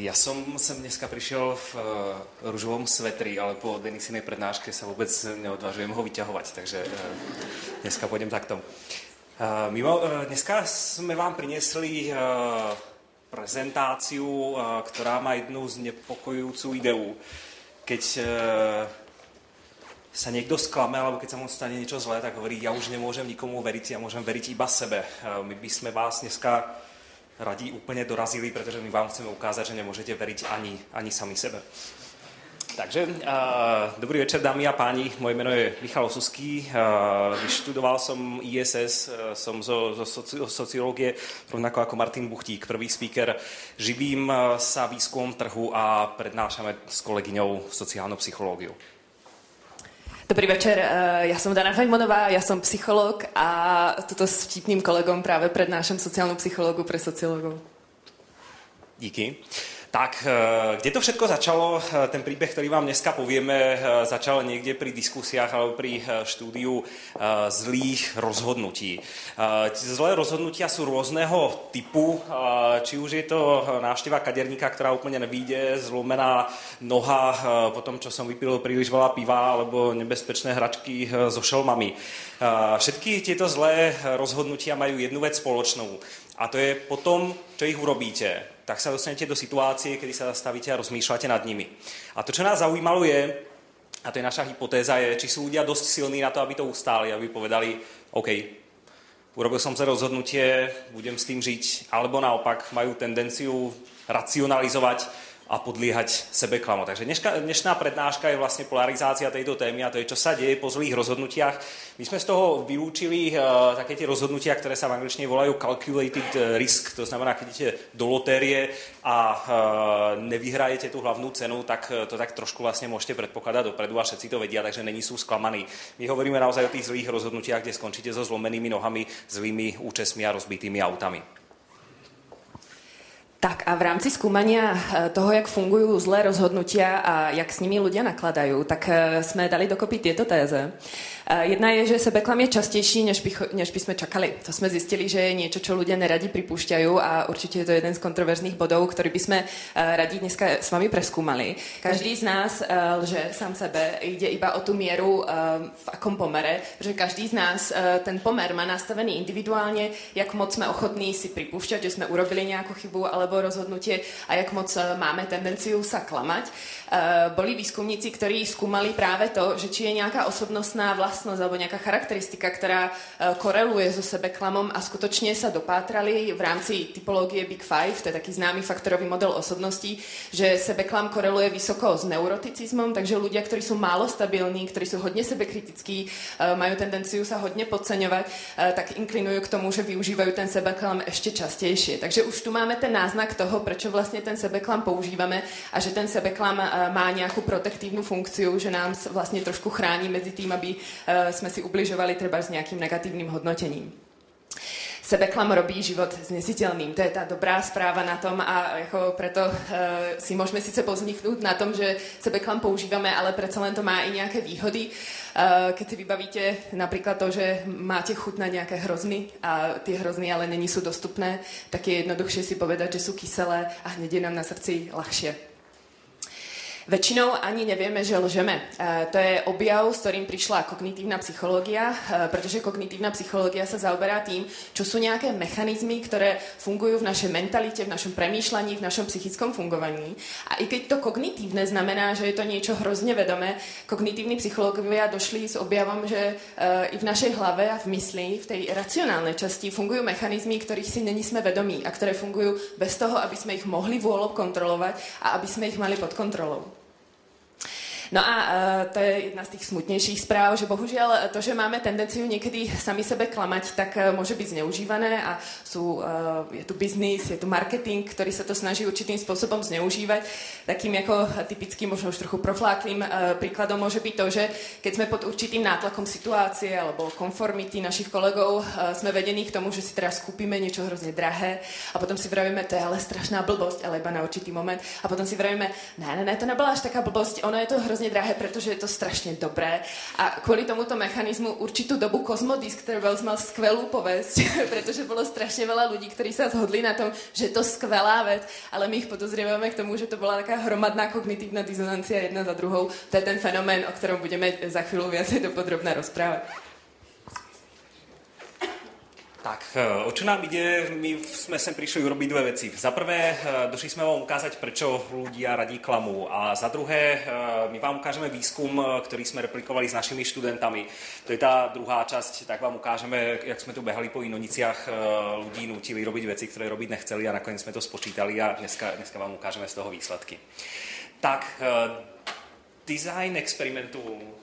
Ja som sem dneska prišiel v ružovom svetri, ale po Denisinej prednáške sa vôbec neodvážujem ho vyťahovať, takže dneska pôjdem takto. Dneska sme vám priniesli prezentáciu, ktorá má jednu znepokojujúcu ideu. Keď sa niekto sklame, alebo keď sa mu stane niečo zlé, tak hovorí, ja už nemôžem nikomu veriť, ja môžem veriť iba sebe. My by sme vás dneska radi úplne dorazili, pretože my vám chceme ukázať, že nemôžete veriť ani sami sebe. Takže, dobrý večer, dámy a páni, moje meno je Michal Osusky, vyštudoval som ISS, som zo sociológie, rovnako ako Martin Buchtík, prvý speaker, živím sa výskumom trhu a prednášame s kolegyňou sociálnu psychológiu. Dobrý večer, ja som Dana Fajmonová, ja som psychológ a tuto s vtipným kolegom práve prednášam sociálnu psychológiu pre sociológov. Díky. Tak, kde to všetko začalo? Ten príbeh, ktorý vám dneska povieme, začal niekde pri diskusiách alebo pri štúdiu zlých rozhodnutí. Zlé rozhodnutia sú rôzneho typu, či už je to návšteva kaderníka, ktorá úplne nevyjde, zlomená noha po tom, čo som vypil príliš veľa piva, alebo nebezpečné hračky so šelmami. Všetky tieto zlé rozhodnutia majú jednu vec spoločnú. A to je potom, čo ich urobíte, tak sa dostanete do situácie, kedy sa zastavíte a rozmýšľate nad nimi. A to, čo nás zaujímalo je, a to je naša hypotéza, je, či sú ľudia dosť silní na to, aby to ustáli, aby povedali, OK, urobil som sa rozhodnutie, budem s tým žiť, alebo naopak majú tendenciu racionalizovať a podliehať sebeklamu. Takže dnešná prednáška je vlastne polarizácia tejto témy a to je, čo sa deje po zlých rozhodnutiach. My sme z toho vylúčili také tie rozhodnutia, ktoré sa v angličtine volajú calculated risk, to znamená, keď idete do lotérie a nevyhrajete tú hlavnú cenu, tak to tak trošku vlastne môžete predpokladať dopredu a všetci to vedia, takže není sú sklamaní. My hovoríme naozaj o tých zlých rozhodnutiach, kde skončíte so zlomenými nohami, zlými účesmi a rozbitými autami. Tak a v rámci skúmania toho, jak fungujú zlé rozhodnutia a jak s nimi ľudia nakladajú, tak sme dali dokopy tieto téze. Jedna je, že sebeklam je častější, než by sme čakali. To sme zistili, že je niečo, čo ľudia neradi pripúšťajú a určite je to jeden z kontroverzných bodov, ktorý by sme radi dneska s vami preskúmali. Každý z nás lže sám sebe, ide iba o tú mieru, v akom pomere, že každý z nás ten pomer má nastavený individuálne, jak moc sme ochotní si pripúšťať, že sme urobili nejakú chybu alebo rozhodnutie a jak moc máme tendenciu sa klamať. Boli výskumníci, ktorí skúmali práve to, že či je nejaká osobnostná vlastnosť alebo nejaká charakteristika, ktorá koreluje so sebeklamom a skutočne sa dopátrali v rámci typológie Big Five, to je taký známy faktorový model osobností, že sebeklam koreluje vysoko s neuroticizmom, takže ľudia, ktorí sú málo stabilní, ktorí sú hodne sebekritickí, majú tendenciu sa hodne podceňovať, tak inklinujú k tomu, že využívajú ten sebeklam ešte častejšie. Takže už tu máme ten náznak toho, prečo vlastne ten sebeklam používame a že ten sebeklam má nejakú protektívnu funkciu, že nám vlastne trošku chrání medzi tým, aby sme si ubližovali treba s nejakým negatívnym hodnotením. Sebeklam robí život znesiteľným. To je tá dobrá správa na tom a jako preto si môžeme síce povzniknúť na tom, že sebeklam používame, ale predsa len to má i nejaké výhody. Keď si vybavíte napríklad to, že máte chuť na nejaké hrozny a tie hrozny ale není sú dostupné, tak je jednoduchšie si povedať, že sú kyselé a hneď je nám na srdci ľahšie. Väčšinou ani nevieme, že lžeme. To je objav, s ktorým prišla kognitívna psychológia, pretože kognitívna psychológia sa zaoberá tým, čo sú nejaké mechanizmy, ktoré fungujú v našej mentalite, v našom premýšľaní, v našom psychickom fungovaní. A i keď to kognitívne znamená, že je to niečo hrozne vedomé, kognitívni psychológovia došli s objavom, že i v našej hlave a v mysli, v tej racionálnej časti fungujú mechanizmy, ktorých si není sme vedomí a ktoré fungujú bez toho, aby sme ich mohli vôľou kontrolovať a aby sme ich mali pod kontrolou. No a to je jedna z tých smutnejších správ, že bohužiaľ to, že máme tendenciu niekedy sami sebe klamať, tak môže byť zneužívané a je tu biznis, je tu marketing, ktorý sa to snaží určitým spôsobom zneužívať. Takým ako typickým, možno už trochu profláklým príkladom môže byť to, že keď sme pod určitým nátlakom situácie alebo konformity našich kolegov, sme vedení k tomu, že si teraz kúpime niečo hrozne drahé a potom si vravíme, to je ale strašná blbosť, ale iba na určitý moment a potom si vravíme, ne, to nebola až taká blbosť, ono je to hrozne hrozně drahé, protože je to strašně dobré. A kvůli tomuto mechanismu určitou dobu Cosmodisk Travels mal skvelú povesť, pretože bolo strašne veľa ľudí, ktorí sa zhodli na tom, že je to skvelá vec, ale my ich podozrievame k tomu, že to bola taká hromadná kognitívna dizonancia jedna za druhou. To je ten fenomén, o ktorom budeme za chvíľu viacej dopodrobne rozprávať. Tak, o čo nám ide? My sme sem prišli urobiť dve veci. Za prvé, došli sme vám ukázať, prečo ľudia radí klamú. A za druhé, my vám ukážeme výskum, ktorý sme replikovali s našimi študentami. To je tá druhá časť, tak vám ukážeme, jak sme tu behali po Inoniciach, ľudí nutili robiť veci, ktoré robiť nechceli a nakoniec sme to spočítali a dneska vám ukážeme z toho výsledky. Tak, design experimentu.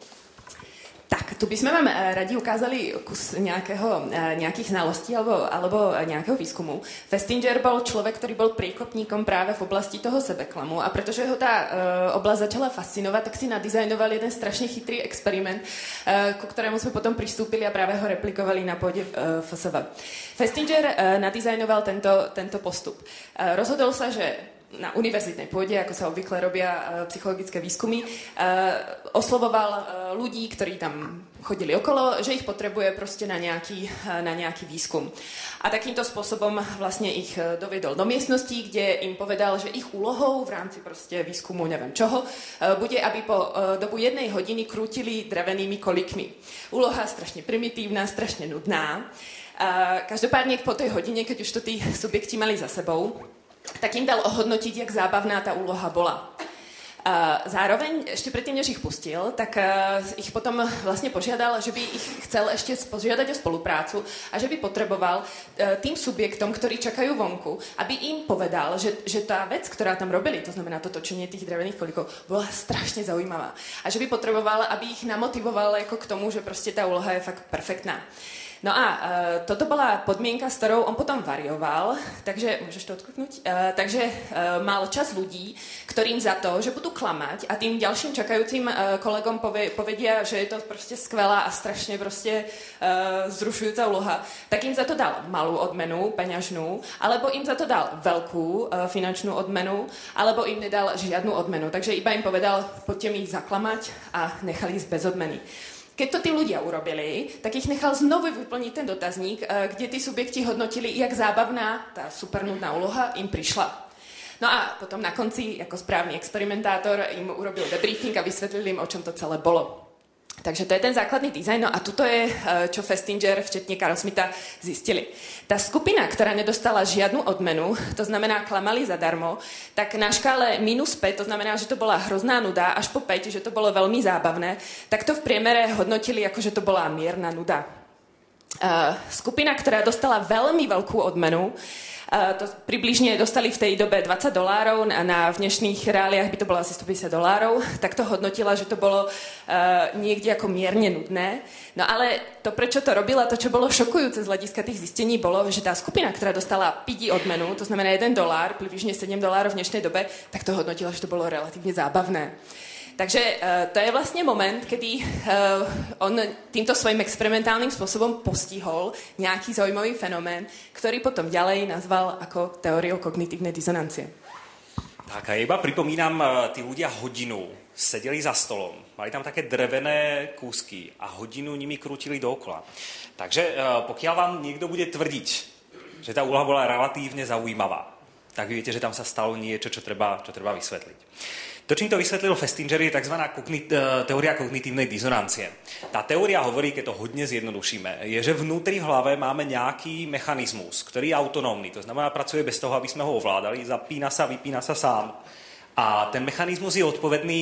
Tak, tu by sme vám radi ukázali kus nejakých znalostí alebo nejakého výskumu. Festinger bol človek, ktorý bol priekopníkom práve v oblasti toho sebeklamu a pretože ho tá oblasť začala fascinovať, tak si nadizajnoval jeden strašne chytrý experiment, ku ktorému sme potom pristúpili a práve ho replikovali na pôde FSS. Festinger nadizajnoval tento postup. Rozhodol sa, že na univerzitnej pôde, ako sa obvykle robia psychologické výskumy, oslovoval ľudí, ktorí tam chodili okolo, že ich potrebuje proste na nejaký výskum. A takýmto spôsobom vlastne ich doviedol do miestnosti, kde im povedal, že ich úlohou v rámci proste výskumu neviem čoho bude, aby po dobu 1 hodiny krútili drevenými kolikmi. Úloha strašne primitívna, strašne nudná. Každopádne po tej hodine, keď už to tí subjekti mali za sebou, tak im dal ohodnotiť, jak zábavná tá úloha bola. Zároveň, ešte predtým, než ich pustil, tak ich potom vlastne požiadal, že by ich chcel ešte požiadať o spoluprácu a že by potreboval tým subjektom, ktorí čakajú vonku, aby im povedal, že tá vec, ktorá tam robili, to znamená to točenie tých drevených kolikov, bola strašne zaujímavá. A že by potreboval, aby ich namotivoval ako k tomu, že proste tá úloha je fakt perfektná. No a toto bola podmienka, s ktorou on potom varioval, takže, môžeš to odkliknúť, takže mal čas ľudí, ktorým za to, že budú klamať a tým ďalším čakajúcim kolegom povedia, že je to proste skvelá a strašne proste zrušujúca úloha, tak im za to dal malú odmenu, peňažnú, alebo im za to dal veľkú finančnú odmenu, alebo im nedal žiadnu odmenu. Takže iba im povedal, poďte mi ich zaklamať a nechali ísť bez odmeny. Keď to tí ľudia urobili, tak ich nechal znovu vyplniť ten dotazník, kde tí subjekti hodnotili, jak zábavná tá supernudná úloha im prišla. No a potom na konci, ako správny experimentátor, im urobil debriefing a vysvetlil im, o čom to celé bolo. Takže to je ten základný dizajn. No a tuto je, čo Festinger, včetne Carl Smitha, zistili. Tá skupina, ktorá nedostala žiadnu odmenu, to znamená klamali zadarmo, tak na škále -5, to znamená, že to bola hrozná nuda, až po 5, že to bolo veľmi zábavné, tak to v priemere hodnotili, ako že to bola mierna nuda. Skupina, ktorá dostala veľmi veľkú odmenu, to približne dostali v tej dobe $20, na v dnešných reáliách by to bolo asi $150, tak to hodnotila, že to bolo niekde ako mierne nudné. No ale to, prečo to robila, to, čo bolo šokujúce z hľadiska tých zistení, bolo, že tá skupina, ktorá dostala pidi odmenu, to znamená $1, približne $7 v dnešnej dobe, tak to hodnotila, že to bolo relatívne zábavné. Takže to je vlastne moment, kedy on týmto svojím experimentálnym spôsobom postihol nejaký zaujímavý fenomén, ktorý potom ďalej nazval ako teóriou kognitívnej disonancie. Tak a iba pripomínam, tí ľudia hodinu sedeli za stolom, mali tam také drevené kúsky a hodinu nimi krútili dookola. Takže pokiaľ vám niekto bude tvrdiť, že tá úloha bola relatívne zaujímavá, tak viete, že tam sa stalo niečo, čo treba vysvetliť. To, čím to vysvetlil Festinger, je tzv. Teória kognitívnej disonancie. Tá teória hovorí, keď to hodne zjednodušíme, je, že vnútri v hlave máme nejaký mechanizmus, ktorý je autonómny, to znamená, pracuje bez toho, aby sme ho ovládali, zapína sa, vypína sa sám. A ten mechanizmus je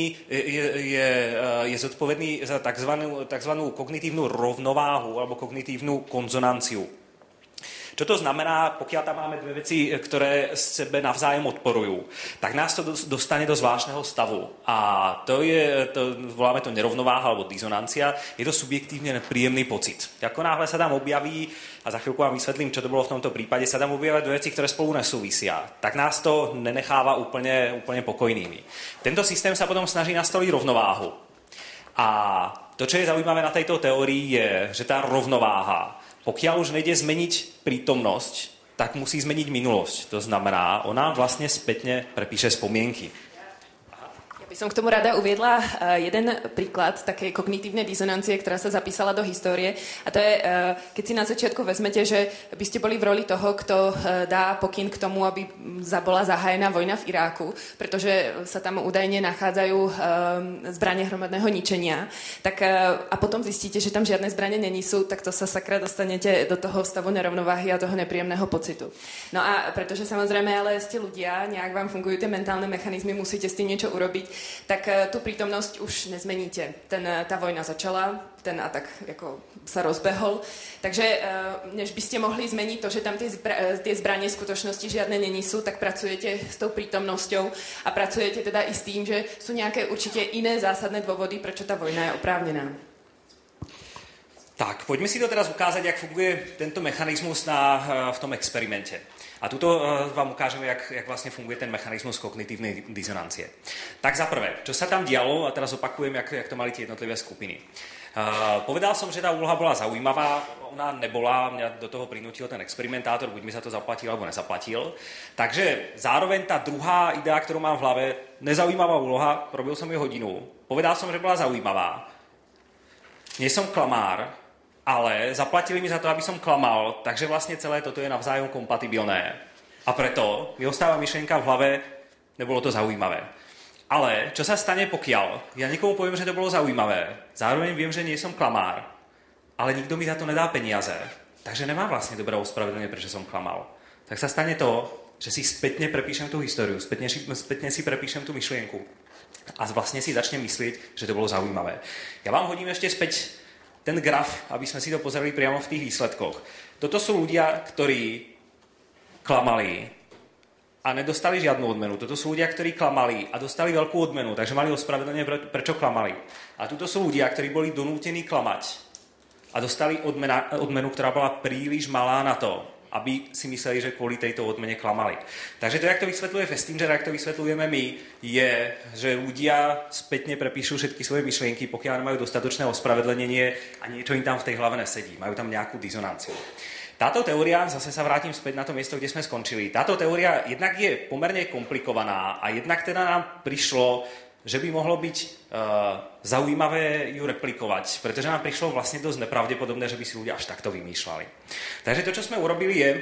zodpovedný za takzvanú kognitívnu rovnováhu alebo kognitívnu konzonanciu. Čo to znamená, pokiaľ tam máme dve veci, ktoré sebe navzájem odporujú, tak nás to dostane do zvláštneho stavu. A voláme to nerovnováha alebo dizonancia, je to subjektívne nepríjemný pocit. Ako náhle sa tam objaví, a za chvíľku vám vysvetlím, čo to bolo v tomto prípade, sa tam objavia dve veci, ktoré spolu nesúvisia, tak nás to nenecháva úplne pokojnými. Tento systém sa potom snaží nastoliť rovnováhu. A to, čo je zaujímavé na tejto teórii, je, že tá rovnováha, pokiaľ už nejde zmeniť prítomnosť, tak musí zmeniť minulosť. To znamená, ona vlastne spätne prepíše spomienky. Ja By som k tomu rada uviedla jeden príklad takej kognitívnej disonancie, ktorá sa zapísala do histórie. A to je, keď si na začiatku vezmete, že by ste boli v roli toho, kto dá pokyn k tomu, aby bola zahájená vojna v Iráku, pretože sa tam údajne nachádzajú zbranie hromadného ničenia. Tak, a potom zistíte, že tam žiadne zbranie není sú, tak to sa sakra dostanete do toho stavu nerovnováhy a toho nepríjemného pocitu. No a pretože samozrejme ale ste ľudia, nejak vám fungujú tie mentálne mechanizmy, musíte s tým niečo urobiť, tak tu prítomnosť už nezmeníte. Tá vojna začala, ten atak jako sa rozbehol. Takže než by ste mohli zmeniť to, že tam tie zbranie v skutočnosti žiadne není sú, tak pracujete s tou prítomnosťou a pracujete teda i s tým, že sú nejaké určite iné zásadné dôvody, prečo tá vojna je oprávnená. Tak, pojďme si to teraz ukázat, jak funguje tento mechanismus v tom experimente. A tuto vám ukážeme, jak vlastně funguje ten mechanismus kognitívnej disonancie. Tak za prvé, čo sa tam dialo, a teraz opakujem, jak to mali tie jednotlivé skupiny. Povedal som, že tá úloha bola zaujímavá, ona nebola, mňa do toho prinutil ten experimentátor, buď mi sa to zaplatil, alebo nezaplatil. Takže zároveň tá druhá idea, ktorú mám v hlave, nezaujímavá úloha, robil som ju hodinu, povedal som, že bola zaujímavá. Nie som klamár, ale zaplatili mi za to, aby som klamal, takže vlastne celé toto je navzájom kompatibilné. A preto mi ostáva myšlienka v hlave, nebolo to zaujímavé. Ale čo sa stane, pokiaľ ja nikomu poviem, že to bolo zaujímavé, zároveň viem, že nie som klamár, ale nikto mi za to nedá peniaze, takže nemám vlastne dobré ospravedlnenie, prečo som klamal. Tak sa stane to, že si spätne prepíšem tú históriu, spätne si prepíšem tú myšlienku a vlastne si začnem myslieť, že to bolo zaujímavé. Ja vám hodím ešte späť ten graf, aby sme si to pozreli priamo v tých výsledkoch. Toto sú ľudia, ktorí klamali a nedostali žiadnu odmenu. Toto sú ľudia, ktorí klamali a dostali veľkú odmenu, takže mali ospravedlenie, prečo klamali. A tuto sú ľudia, ktorí boli donútení klamať a dostali odmenu, ktorá bola príliš malá na to, aby si mysleli, že kvôli tejto odmene klamali. Takže to, jak to vysvetľuje Festinger, jak to vysvetľujeme my, je, že ľudia spätne prepíšu všetky svoje myšlienky, pokiaľ nemajú dostatočné ospravedlenie a niečo im tam v tej hlave nesedí. Majú tam nejakú dizonanciu. Táto teória, zase sa vrátim späť na to miesto, kde sme skončili. Táto teória jednak je pomerne komplikovaná a jednak teda nám prišlo, že by mohlo byť zaujímavé ju replikovať, pretože nám prišlo vlastne dosť nepravdepodobné, že by si ľudia až takto vymýšľali. Takže to, čo sme urobili, je...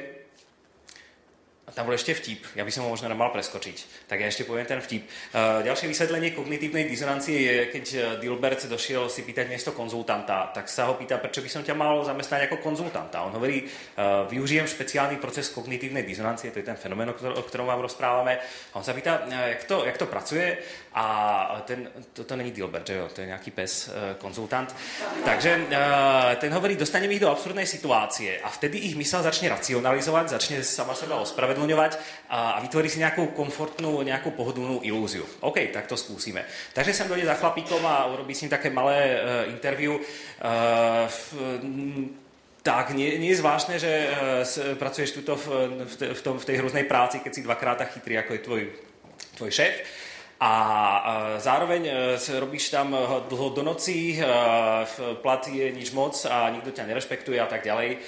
A tam bol ešte vtip, ja by som ho možno nemal preskočiť, tak ja ešte poviem ten vtip. Ďalšie vysvetlenie kognitívnej disonancie je, keď Dilbert došiel si pýtať miesto konzultanta, tak sa ho pýta, prečo by som ťa mal zamestnať ako konzultanta. On hovorí, využijem špeciálny proces kognitívnej disonancie, to je ten fenomén, o ktorom vám rozprávame. A on sa pýta, jak to pracuje, a to není Dilbert, že jo, to je nejaký pes, konzultant. Takže ten hovorí, dostaneme ich do absurdnej situácie a vtedy ich mysel začne racionalizovať, začne sama seba ospravedlňovať a vytvorí si nejakú komfortnú, nejakú pohodlnú ilúziu. OK, tak to skúsime. Takže sem dojde za chlapíkom a urobí s ním také malé interview. Tak, nie je zvláštne, že pracuješ tuto v tej hroznej práci, keď si dvakrát tak chytrý, ako je tvoj šéf. A zároveň robíš tam dlho do nocí, plat je nič moc a nikto ťa nerešpektuje a tak ďalej.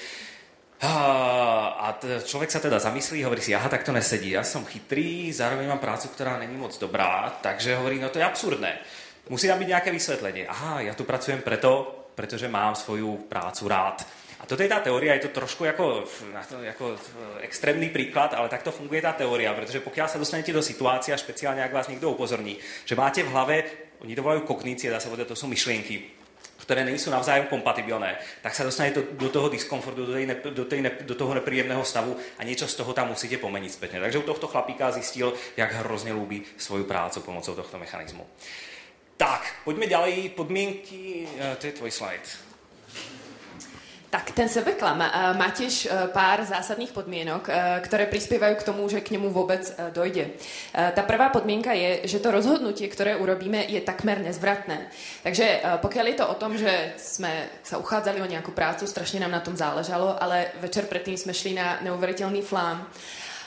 A človek sa teda zamyslí, hovorí si, aha, tak to nesedí, ja som chytrý, zároveň mám prácu, ktorá není moc dobrá, takže hovorí, no to je absurdné. Musí tam byť nejaké vysvetlenie. Aha, ja tu pracujem pretože mám svoju prácu rád. A toto je tá teória, je to trošku ako extrémny príklad, ale takto funguje tá teória, pretože pokiaľ sa dostanete do situácie, a špeciálne ak vás niekto upozorní, že máte v hlave, oni to volajú kognície, dá sa povedať, to sú myšlienky, ktoré nie sú navzájom kompatibilné, tak sa dostanete do toho diskomfortu, do toho nepríjemného stavu a niečo z toho tam musíte pomeniť spätne. Takže u tohto chlapíka zistil, jak hrozne ľúbi svoju prácu pomocou tohto mechanizmu. Tak, poďme ďalej, podmienky, to je tvoj slajd. Tak ten sebeklam má tiež pár zásadných podmienok, ktoré prispievajú k tomu, že k nemu vôbec dojde. Tá prvá podmienka je, že to rozhodnutie, ktoré urobíme, je takmer nezvratné. Takže pokiaľ je to o tom, že sme sa uchádzali o nejakú prácu, strašne nám na tom záležalo, ale večer predtým sme šli na neuveriteľný flám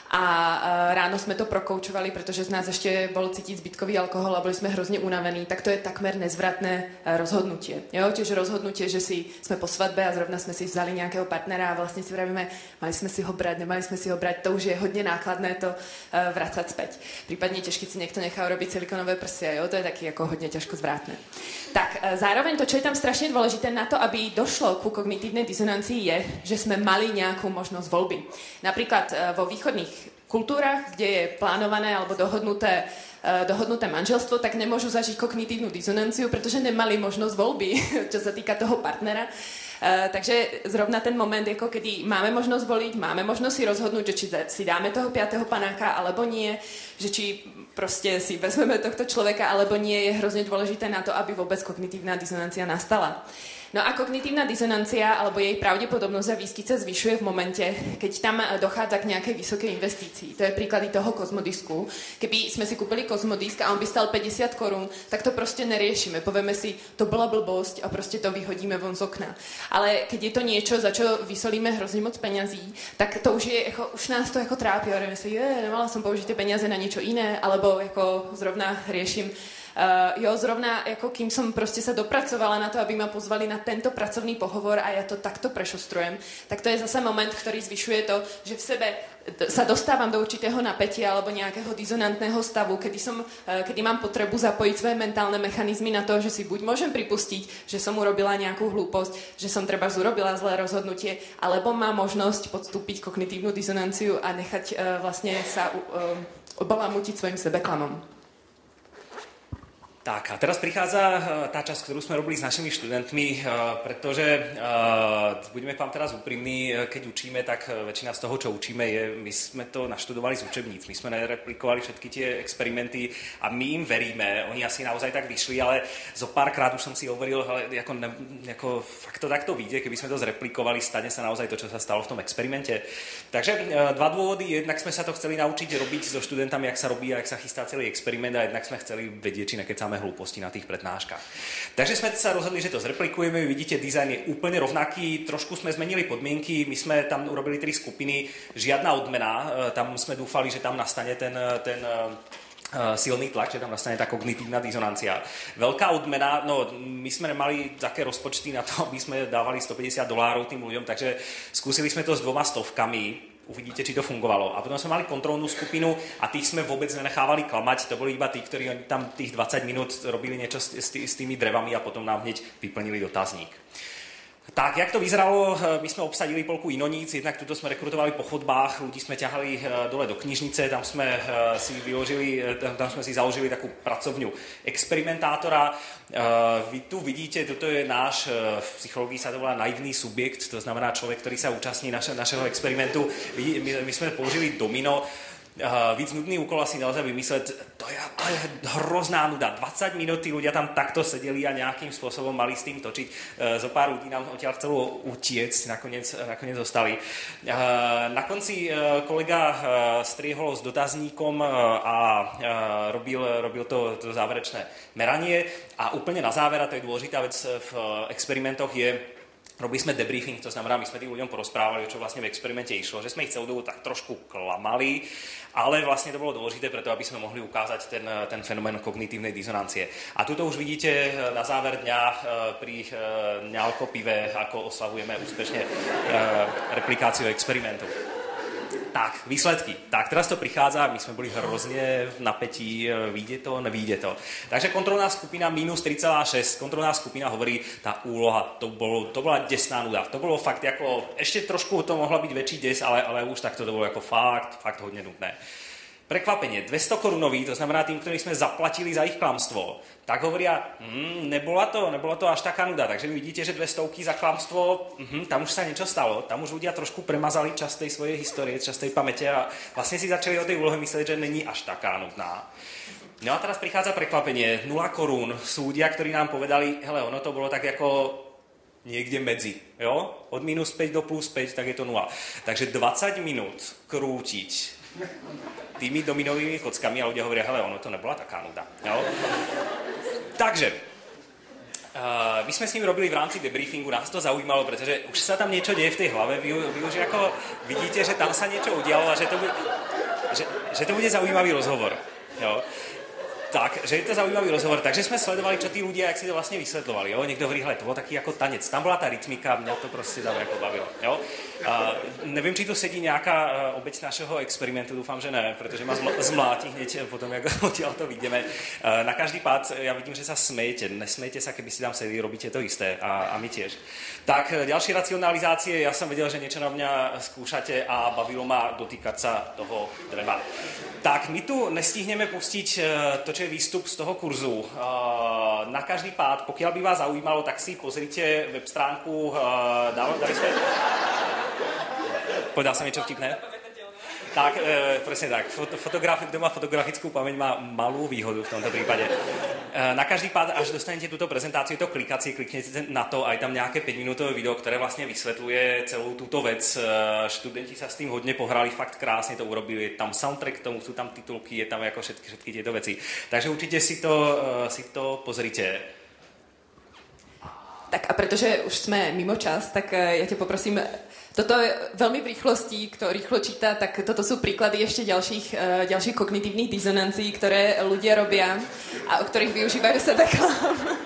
a ráno sme to prokoučovali, pretože z nás ešte bol cítiť zbytkový alkohol a boli sme hrozne unavení, tak to je takmer nezvratné rozhodnutie. Jo? Tiež rozhodnutie, že sme po svadbe a zrovna sme si vzali nejakého partnera a vlastne si vravíme, mali sme si ho brať, nemali sme si ho brať, to už je hodne nákladné to vracať späť. Prípadne tiež, keď si niekto nechá robiť silikonové prsia, jo? To je taký ako hodne ťažko zvratné. Tak zároveň to, čo je tam strašne dôležité na to, aby došlo ku kognitívnej dizonancii, je, že sme mali nejakú možnosť voľby. Napríklad vo východných kultúrach, kde je plánované alebo dohodnuté manželstvo, tak nemôžu zažiť kognitívnu dizonanciu, pretože nemali možnosť voľby, čo sa týka toho partnera. Takže zrovna ten moment, ako kedy máme možnosť voliť, máme možnosť si rozhodnúť, že či si dáme toho 5. panáka alebo nie, že či proste si vezmeme tohto človeka alebo nie, je hrozne dôležité na to, aby vôbec kognitívna dizonancia nastala. No a kognitívna dizonancia alebo jej pravdepodobnosť a výskyt sa zvyšuje v momente, keď tam dochádza k nejakej vysokej investícii. To je príklady toho kozmodisku. Keby sme si kúpili kozmodisk a on by stal 50 korún, tak to proste neriešime. Povieme si, to bola blbosť a proste to vyhodíme von z okna. Ale keď je to niečo, za čo vysolíme hrozne moc peňazí, tak to už nás to ako trápi. Hovoríme si, nemala som použiť tie peniaze na niečo iné, alebo ako zrovna riešim zrovna ako kým som proste sa dopracovala na to, aby ma pozvali na tento pracovný pohovor a ja to takto prešustrujem, tak to je zase moment, ktorý zvyšuje to, že v sebe sa dostávam do určitého napätia alebo nejakého dizonantného stavu, kedy mám potrebu zapojiť svoje mentálne mechanizmy na to, že si buď môžem pripustiť, že som urobila nejakú hlúposť, že som treba urobila zlé rozhodnutie, alebo mám možnosť podstúpiť kognitívnu dizonanciu a nechať vlastne sa obalamutiť svojim sebeklamom. Tak a teraz prichádza tá časť, ktorú sme robili s našimi študentmi, pretože budeme k vám teraz úprimní, keď učíme, tak väčšina z toho, čo učíme, my sme to naštudovali z učebníc, my sme nereplikovali všetky tie experimenty a my im veríme, oni asi naozaj tak vyšli, ale zo párkrát už som si hovoril, ako fakt to takto vyjde, keby sme to zreplikovali, stane sa naozaj to, čo sa stalo v tom experimente. Takže dva dôvody, jednak sme sa to chceli naučiť robiť so študentami, jak sa robí a jak sa chystá celý experiment a jednak sme chceli vedieť, či nekecáme hlúposti na tých prednáškach. Takže sme sa rozhodli, že to zreplikujeme. Vidíte, dizajn je úplne rovnaký. Trošku sme zmenili podmienky. My sme tam urobili 3 skupiny. Žiadna odmena. Tam sme dúfali, že tam nastane ten silný tlak, že tam nastane tá kognitívna dizonancia. Veľká odmena, no my sme nemali také rozpočty na to, aby sme dávali $150 tým ľuďom, takže skúsili sme to s 200. Uvidíte, či to fungovalo. A potom sme mali kontrolnú skupinu a tých sme vôbec nenechávali klamať. To boli iba tí, ktorí tam tých 20 minút robili niečo s tými drevami a potom nám hneď vyplnili dotazník. Tak, jak to vyzeralo, my sme obsadili polku inoníc, jednak tuto sme rekrutovali po chodbách, ľudí sme ťahali dole do knižnice, tam sme si založili takú pracovňu experimentátora. Vy tu vidíte, toto je náš, v psychológii sa to volá naivný subjekt, to znamená človek, ktorý sa účastní našeho experimentu. My sme použili domino. Víc nudný úkol asi nelze vymyslet, to je hrozná nuda. 20 minút tí ľudia tam takto sedeli a nejakým spôsobom mali s tým točiť. Zo pár ľudí nám odtiaľ chcelo utiecť, nakoniec zostali. Na konci kolega striehol s dotazníkom a robil to záverečné meranie a úplne na záver, a to je dôležitá vec v experimentoch, robili sme debriefing, to znamená, my sme tým ľuďom porozprávali, o čo vlastne v experimente išlo, že sme ich celú dobu tak trošku klamali, ale vlastne to bolo dôležité preto, aby sme mohli ukázať ten fenomén kognitívnej dizonancie. A tuto už vidíte na záver dňa pri ňalko-pive, ako oslavujeme úspešne replikáciu experimentu. Tak, výsledky. Tak, teraz to prichádza, my sme boli hrozne v napätí, vyjde to, nevyjde to. Takže kontrolná skupina minus 3,6, kontrolná skupina hovorí, tá úloha, to bola desná nuda. To bolo fakt ako, ešte trošku to mohla byť väčší des, ale už takto to bolo ako fakt hodne nudné. Prekvapenie, 200 korunový, to znamená tým, ktorí sme zaplatili za ich klamstvo, tak hovoria, nebola to až taká nuda, takže vy vidíte, že 200 za klamstvo, tam už sa niečo stalo, tam už ľudia trošku premazali čas tej svojej histórie, čas tej pamäte a vlastne si začali o tej úlohe myslieť, že není až taká nudná. No a teraz prichádza prekvapenie, 0 korún, sú ľudia, ktorí nám povedali, hele, ono to bolo tak ako niekde medzi, jo? Od minus 5 do plus 5, tak je to 0. Takže 20 minút krútiť tými dominovými kockami a ľudia hovoria, hele, ono to nebola taká nuda. Jo? Takže, my sme s ním robili v rámci debriefingu, nás to zaujímalo, pretože už sa tam niečo deje v tej hlave, vy už ako vidíte, že tam sa niečo udialo a že to by... že to bude zaujímavý rozhovor. Jo. Tak, že je to zaujímavý rozhovor, takže jsme sledovali, čo tí ľudia, jak si to vlastně vysvětlovali, jo. Někdo hovorí, hele, to bylo taky jako tanec, tam byla ta rytmika, mě to prostě tam jako bavilo, jo. Nevím, či tu sedí nějaká obeť našeho experimentu, doufám, že ne, protože ma zmlátí hneď potom, jak odtiaľ to vidíme. Na každý pád, ja vidím, že sa smejete, nesmejte sa, keby si tam sedí, robíte to isté a my tiež. Tak, ďalší racionalizácie, ja som vedel, že niečo na mňa skúšate a bavilo ma dotýkať sa toho dreva. Tak, my tu nestihneme pustiť to, čo je výstup z toho kurzu. Na každý pád, pokiaľ by vás zaujímalo, tak si pozrite web stránku, dali sme... Povedal som niečo vtipné? Tak, presne tak. Fotograf, kto má fotografickú pamäť, má malú výhodu v tomto prípade. Na každý pád, až dostanete túto prezentáciu, to klikací, kliknete na to a je tam nejaké 5-minútové video, ktoré vlastne vysvetľuje celou túto vec. Študenti sa s tým hodne pohrali, fakt krásne to urobili. Je tam soundtrack k tomu, sú tam titulky, je tam ako všetky tieto veci. Takže určite si to pozrite. Tak a protože už jsme mimo čas, tak já tě poprosím, toto je velmi v rychlosti, kdo rychlo čítá, tak toto jsou příklady ještě dalších kognitivních disonancí, které ľudia robia a o kterých využívají sebeklam.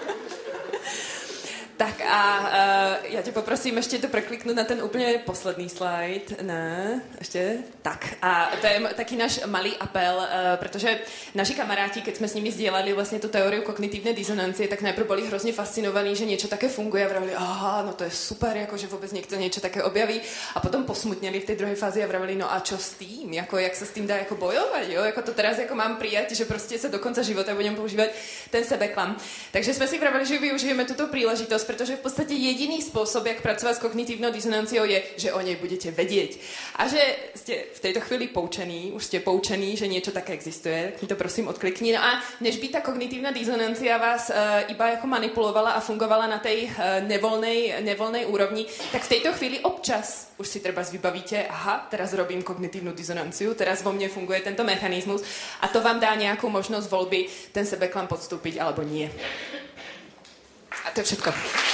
Tak a já tě poprosím ještě to prekliknout na ten úplně poslední slide. Ne, ještě. Tak a to je taky náš malý apel, protože naši kamaráti, keď jsme s nimi sdělali vlastně tu teoriu kognitivní disonancie, tak najprv byli hrozně fascinovaní, že něco také funguje a vravili, aha, no to je super, jako že vůbec někdo něco také objaví a potom posmutněli v té druhé fázi a vravili, no a čo s tím, jako jak se s tím dá jako bojovat, jo, jako to teraz jako mám přijat, že prostě se do konce života budeme používat ten sebeklam. Takže jsme si vravili, že využijeme tuto příležitost, protože v podstatě jediný způsob, jak pracovat s kognitivnou disonanciou, je, že o něj budete vědět. A že jste v této chvíli poučení, už jste poučení, že něco také existuje, tak mi to prosím odklikni. No a než by ta kognitivná disonancia vás iba jako manipulovala a fungovala na té nevolnej úrovni, tak v této chvíli občas už si třeba vybavíte, aha, teraz robím kognitivní disonanciu, teraz vo mne funguje tento mechanismus a to vám dá nějakou možnost volby ten sebeklam podstúpiť alebo nie. A to je všetko.